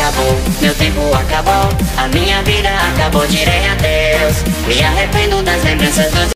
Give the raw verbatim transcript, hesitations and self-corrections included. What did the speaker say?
acabou, meu tempo acabou, a minha vida acabou, direi adeus. Me arrependo das lembranças dos